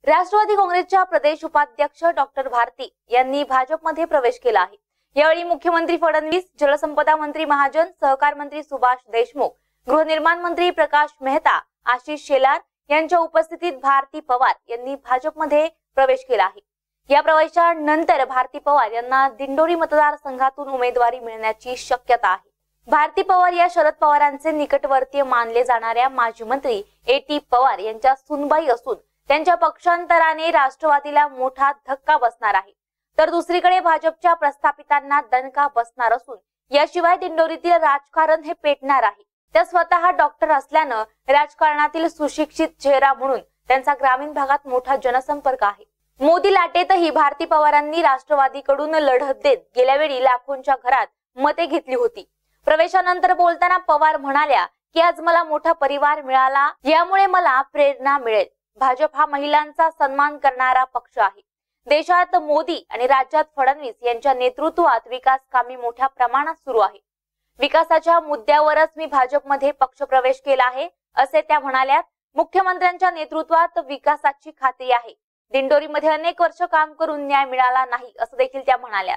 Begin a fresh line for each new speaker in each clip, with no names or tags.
राष्ट्रवादी काँग्रेसच्या प्रदेश उपाध्यक्ष डॉक्टर भारती यांनी भाजपमध्ये प्रवेश केला आहे। यावेळी मुख्यमंत्री फडणवीस, जलसंपदा मंत्री महाजन, सहकार मंत्री सुभाष देशमुख, गृहनिर्माण मंत्री प्रकाश मेहता, आशिष शेलार यांच्या उपस्थितीत भारती पवार यांनी भाजपमध्ये प्रवेश केला आहे। या प्रवेशानंतर भारती पवार यांना दिंडोरी मतदारसंघातून उमेदवारी मिळण्याची शक्यता आहे। भारती पवार या शरद पवारांचे निकटवर्तीय मानले जाणाऱ्या माजी मंत्री ए.टी. पवार यांच्या सुनबाई असून त्यांच्या पक्षांतराने राष्ट्रवादीला मोठा धक्का बसणार आहे। तर दुसरीकडे भाजपच्या प्रस्थापितांना दणका बसणार असून याशिवाय दिंडोरीतील राजकारण हे पेटणार आहे। त्या स्वतः डॉक्टर असल्यानं राजकारणातील सुशिक्षित चेहरा म्हणून त्यांचा ग्रामीण भागात मोठा जनसंपर्क आहे। मोदी लाटेतही भारती पवारांनी राष्ट्रवादीकडून लढत देत गेल्या वेळी लाखोंच्या घरात मते घेतली होती। प्रवेशानंतर बोलताना पवार म्हणाल्या की आज मला मोठा परिवार मिळाला, यामुळे मला प्रेरणा मिळेल। भाजप हा महिलांचा सन्मान करणारा पक्ष आहे। देशात मोदी आणि राज्यात फडणवीस यांच्या नेतृत्वात विकास कामे मोठ्या प्रमाणात सुरू आहे। विकासाच्या मुद्द्यावरच मी भाजपमध्ये पक्षप्रवेश केला आहे, असे त्या म्हणाल्या। मुख्यमंत्र्यांच्या नेतृत्वात विकासाची खात्री आहे। दिंडोरीमध्ये अनेक वर्ष काम करून न्याय मिळाला नाही, असं देखील त्या म्हणाल्या।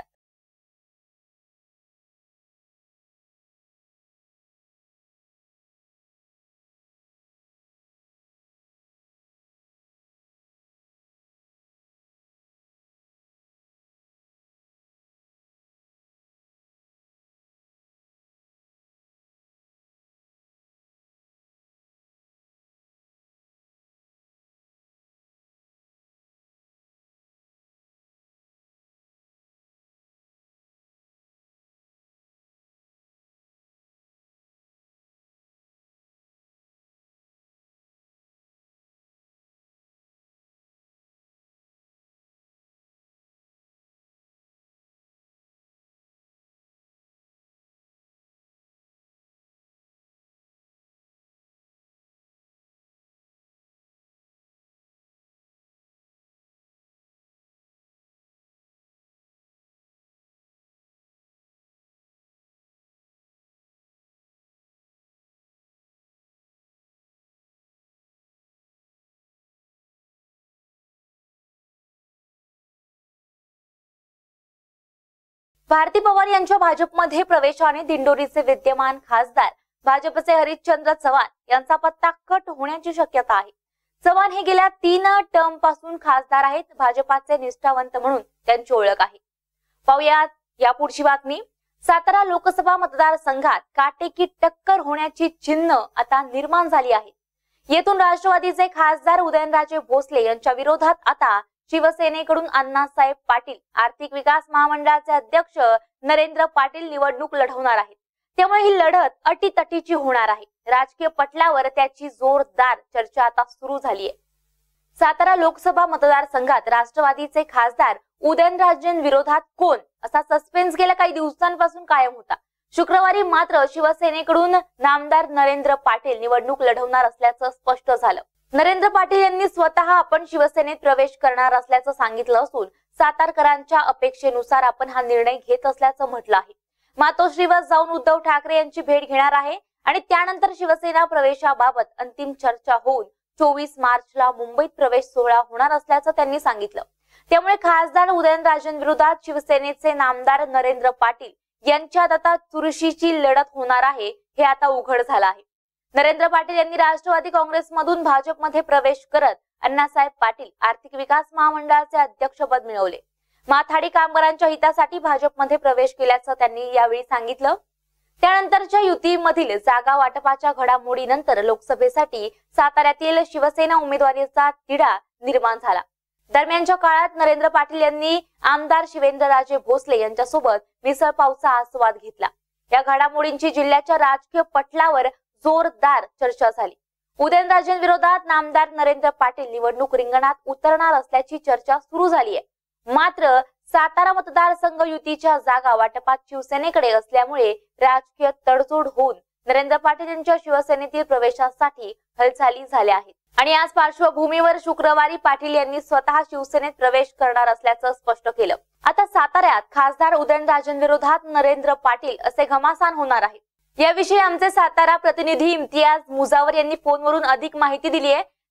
भारती पवार यांच्या भाजपमध्ये प्रवेशाने दिंडोरीचे विद्यमान खासदार भाजपचे हरिश्चंद्र चव्हाण यांचा पत्ता कट होण्याची शक्यता आहे। चव्हाण हे गेल्या 3 टर्म पासून खासदार आहेत। भाजपाचे निष्ठावंत म्हणून त्यांची ओळख आहे। पाहुयात या पुढची बातमी। सातारा लोकसभा मतदारसंघात काटेकी टक्कर होण्याची चिन्ह आता निर्माण झाली आहे। येथून राष्ट्रवादीचे खासदार उदयनराजे भोसले यांच्या विरोधात आता शिवसेनेकडून अण्णासाहेब पाटील, आर्थिक विकास महामंडळाचे अध्यक्ष नरेंद्र पाटील निवडणूक लढवणार आहेत। त्यामुळे ही लढत अटीतटीची होणार आहे। राजकीय पटलावर त्याची जोरदार चर्चा आता सुरू झाली आहे। सातारा लोकसभा मतदारसंघात राष्ट्रवादीचे खासदार उदयनराजेंविरोधात कोण, असा सस्पेन्स गेल्या काही दिवसांपासून कायम होता। शुक्रवारी मात्र शिवसेनेकडून नामदार नरेंद्र पाटील निवडणूक लढवणार असल्याचं स्पष्ट झालं। नरेंद्र पाटील यांनी स्वतः आपण शिवसेनेत प्रवेश करणार असल्याचं सांगितलं असून सातारकरांच्या अपेक्षेनुसार आपण हा निर्णय घेत असल्याचं म्हटलं आहे। मातोश्रीवर जाऊन उद्धव ठाकरे यांची भेट घेणार आहे आणि त्यानंतर शिवसेना प्रवेशाबाबत अंतिम चर्चा होऊन 24 मार्चला मुंबईत प्रवेश सोहळा होणार असल्याचं त्यांनी सांगितलं। त्यामुळे खासदार उदयनराजेंविरोधात शिवसेनेचे नामदार नरेंद्र पाटील यांच्यात आता चुरशीची लढत होणार आहे, हे आता उघड झालं आहे। नरेंद्र पाटील यांनी राष्ट्रवादी काँग्रेसमधून भाजपमध्ये प्रवेश करत अण्णासाहेब पाटील आर्थिक विकास महामंडळाचे अध्यक्षपद मिळवले। माथाडी कामगारांच्या हितासाठी भाजपमध्ये प्रवेश केल्याचं त्यांनी यावेळी सांगितलं। त्यानंतरच्या युतीमधील जागा वाटपाच्या घडामोडीनंतर लोकसभेसाठी साताऱ्यातील शिवसेना उमेदवारीचा तिढा निर्माण झाला। दरम्यानच्या काळात नरेंद्र पाटील यांनी आमदार शिवेंद्रराजे भोसले यांच्यासोबत मिसळपावचा आस्वाद घेतला। या घडामोडींची जिल्ह्याच्या राजकीय पटलावर जोरदार चर्चा झाली। उदयनराजेंविरोधात नामदार नरेंद्र पाटील निवडणूक रिंगणात उतरणार असल्याची चर्चा सुरू झाली आहे। मात्र सातारा मतदारसंघ युतीच्या जागा वाटपात शिवसेनेकडे असल्यामुळे राजकीय तडजोड होऊन नरेंद्र पाटील यांच्या शिवसेनेतील प्रवेशासाठी हालचाली झाल्या आहेत। आणि याच पार्श्वभूमीवर शुक्रवारी पाटील यांनी स्वतः शिवसेनेत प्रवेश करणार असल्याचं स्पष्ट केलं। आता साताऱ्यात खासदार उदयनराजेंविरोधात नरेंद्र पाटील असे घमासान होणार आहे। याविषयी आमचे सातारा प्रतिनिधी इम्तियाज मुजावर यांनी फोनवरून अधिक माहिती दिली आहे।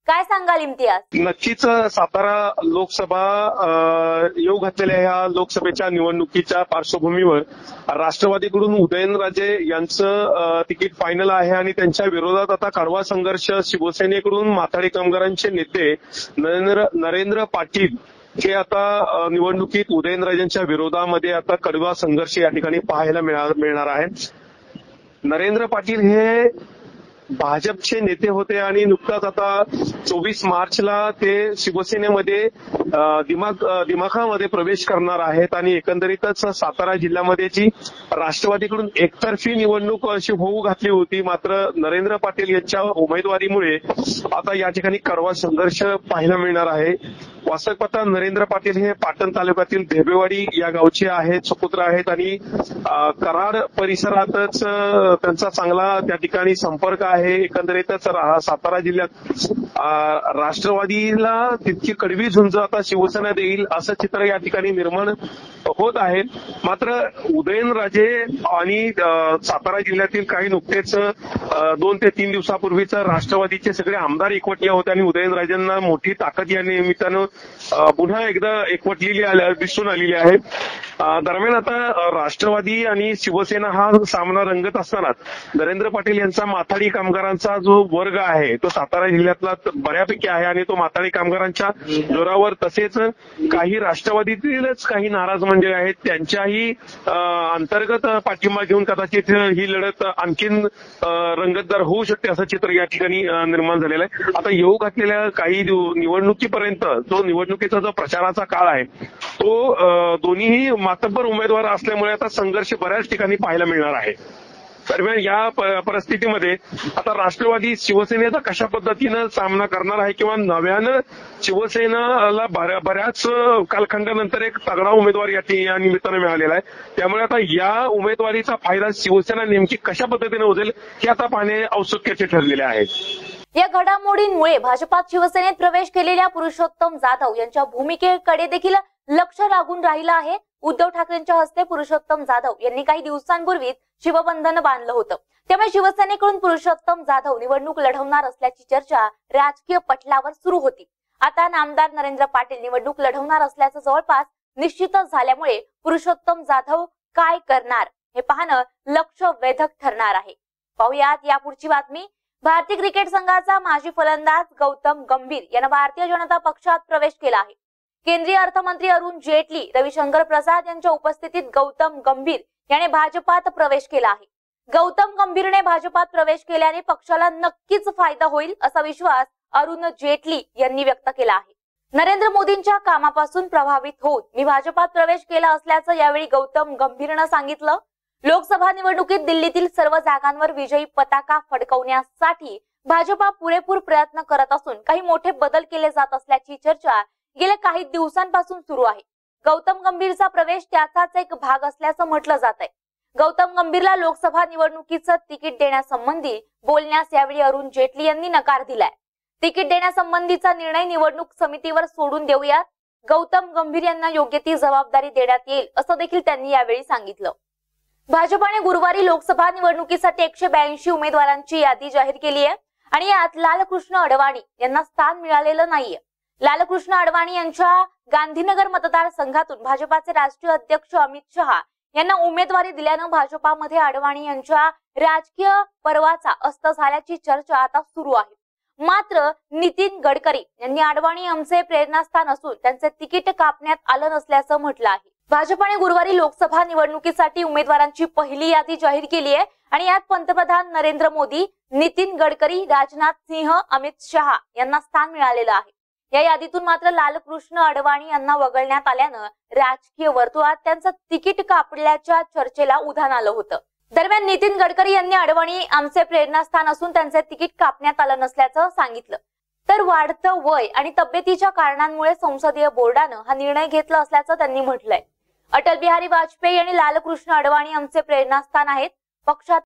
काय सांगाल इम्तियाज?
नक्कीच सातारा लोकसभा येऊ घातलेल्या ह्या लोकसभेच्या निवडणुकीच्या पार्श्वभूमीवर राष्ट्रवादीकडून उदयनराजे यांचं तिकीट फायनल आहे आणि त्यांच्या विरोधात आता कडवा संघर्ष शिवसेनेकडून माथाडी कामगारांचे नेते नरेंद्र पाटील हे आता निवडणुकीत उदयनराजेंच्या विरोधामध्ये आता कडवा संघर्ष या ठिकाणी पाहायला मिळणार आहे. नरेंद्र पाटील हे भाजपचे नेते होते आणि नुकताच आता 24 मार्चला ते शिवसेनेमध्ये दिमाखामध्ये प्रवेश करणार आहेत आणि एकंदरीतच सातारा जिल्ह्यामध्ये जी राष्ट्रवादीकडून एकतर्फी निवडणूक अशी होऊ घातली होती, मात्र नरेंद्र पाटील यांच्या उमेदवारीमुळे आता या ठिकाणी कडवा संघर्ष पाहायला मिळणार आहे. वास्तविक पाहता नरेंद्र पाटील हे पाटण तालुक्यातील ढेबेवाडी या गावचे आहेत, सुपुत्र आहेत आणि कराड परिसरातच त्यांचा चांगला त्या ठिकाणी संपर्क आहे. एकंदरीतच सातारा जिल्ह्यात राष्ट्रवादीला तितकी कडवी झुंज आता शिवसेना देईल असं चित्र या ठिकाणी निर्माण होत आहे. मात्र उदयनराजे आणि सातारा जिल्ह्यातील काही नुकतेच 2 ते 3 दिवसापूर्वीच राष्ट्रवादीचे सगळे आमदार एकवटले होते आणि उदयनराजेंना मोठी ताकद या निमित्तानं पुन्हा एकदा एकवटलेली दिसून आलेली आहे. दरम्यान आता राष्ट्रवादी आणि शिवसेना हा सामना रंगत असताना नरेंद्र पाटील यांचा माथाडी कामगारांचा जो वर्ग आहे तो सातारा जिल्ह्यातला बऱ्यापैकी आहे आणि तो माथाडी कामगारांच्या जोरावर तसेच काही राष्ट्रवादीतीलच काही नाराज मंडळी आहेत त्यांच्याही अंतर्गत पाठिंबा घेऊन कदाचित ही लढत आणखीन रंगतदार होऊ शकते असं चित्र या ठिकाणी निर्माण झालेलं आहे. आता येऊ घातलेल्या काही निवडणुकीपर्यंत जो निवडणुकीचा जो प्रचाराचा काळ आहे तो दोन्हीही मातब्बर उमेदवार असल्यामुळे आता संघर्ष बऱ्याच ठिकाणी पाहायला मिळणार आहे. दरम्यान या परिस्थितीमध्ये आता राष्ट्रवादी शिवसेनेचा कशा पद्धतीनं सामना करणार आहे किंवा नव्यानं शिवसेनेला बऱ्याच कालखंडानंतर एक तगडा उमेदवार या निमित्तानं मिळालेला आहे. त्यामुळे आता या उमेदवारीचा फायदा शिवसेना नेमकी कशा पद्धतीने होईल हे आता पाहणे औत्सुक्याचे ठरलेले आहे.
या घडामोडींमुळे भाजपात शिवसेनेत प्रवेश केलेल्या पुरुषोत्तम जाधव यांच्या भूमिकेकडे देखील लक्ष लागून राहिलं आहे. उद्धव ठाकरेंच्या हस्ते पुरुषोत्तम जाधव यांनी काही दिवसांपूर्वीच शिवबंधन बांधलं होतं. त्यामुळे शिवसेनेकडून पुरुषोत्तम जाधव निवडणूक लढवणार असल्याची चर्चा राजकीय पटलावर सुरू होती. आता नामदार नरेंद्र पाटील निवडणूक लढवणार असल्याचं जवळपास निश्चितच झाल्यामुळे पुरुषोत्तम जाधव काय करणार हे पाहणं लक्ष वेधक ठरणार आहे. पाहुयात यापुढची बातमी. भारतीय क्रिकेट संघाचा माजी फलंदाज गौतम गंभीर यानं भारतीय जनता पक्षात प्रवेश केला आहे. केंद्रीय अर्थमंत्री अरुण जेटली, रविशंकर प्रसाद यांच्या उपस्थितीत गौतम गंभीर याने भाजपात प्रवेश केला आहे. गौतम गंभीरने भाजपात प्रवेश केल्याने पक्षाला नक्कीच फायदा होईल असा विश्वास अरुण जेटली यांनी व्यक्त केला आहे. नरेंद्र मोदींच्या कामापासून प्रभावित होऊन मी भाजपात प्रवेश केला असल्याचं यावेळी गौतम गंभीरनं सांगितलं. लोकसभा निवडणुकीत दिल्लीतील सर्व जागांवर विजयी पताका फडकवण्यासाठी भाजपा पुरेपूर प्रयत्न करत असून काही मोठे बदल केले जात असल्याची चर्चा गेल्या काही दिवसांपासून सुरू आहे. गौतम गंभीरचा प्रवेश त्याचाच एक भाग असल्याचं म्हटलं जात आहे. गौतम गंभीरला लोकसभा निवडणुकीचं तिकीट देण्यासंबंधी बोलण्यास यावेळी अरुण जेटली यांनी नकार दिलाय. तिकीट देण्यासंबंधीचा निर्णय निवडणूक समितीवर सोडून देऊयात. गौतम गंभीर यांना योग्य ती जबाबदारी देण्यात येईल असं देखील त्यांनी यावेळी सांगितलं. भाजपाने गुरुवारी लोकसभा निवडणुकीसाठी 182 उमेदवारांची यादी जाहीर केली आहे आणि यात लालकृष्ण अडवाणी यांना स्थान मिळालेलं नाहीये. लालकृष्ण अडवाणी यांच्या गांधीनगर मतदारसंघातून भाजपाचे राष्ट्रीय अध्यक्ष अमित शहा यांना उमेदवारी दिल्यानं भाजपामध्ये अडवाणी यांच्या राजकीय पर्वाचा अस्त झाल्याची चर्चा आता सुरू आहे. मात्र नितीन गडकरी यांनी अडवाणी आमचे प्रेरणास्थान असून त्यांचे तिकीट कापण्यात आलं नसल्याचं म्हटलं आहे. भाजपाने गुरुवारी लोकसभा निवडणुकीसाठी उमेदवारांची पहिली यादी जाहीर केली आहे आणि यात पंतप्रधान नरेंद्र मोदी, नितीन गडकरी, राजनाथ सिंह, अमित शहा यांना स्थान मिळालेलं आहे. या यादीतून मात्र लालकृष्ण अडवाणी यांना वगळण्यात आल्यानं राजकीय वर्तुळात त्यांचं तिकीट कापल्याच्या चर्चेला उधाण आलं होतं. दरम्यान नितीन गडकरी यांनी अडवाणी आमचे प्रेरणास्थान असून त्यांचे तिकीट कापण्यात आलं नसल्याचं सांगितलं. तर वाढतं वय आणि तब्येतीच्या कारणांमुळे संसदीय बोर्डानं हा निर्णय घेतला असल्याचं त्यांनी म्हटलंय. अटल बिहारी वाजपेयी आणि लालकृष्ण अडवाणी आमचे प्रेरणास्थान आहेत. पक्षात